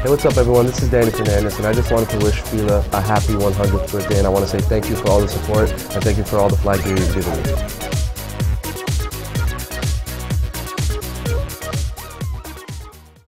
Hey, what's up everyone? This is Danny Fernandez, and I just wanted to wish Fila a happy 100th birthday, and I want to say thank you for all the support, and thank you for all the flag gear you've given me.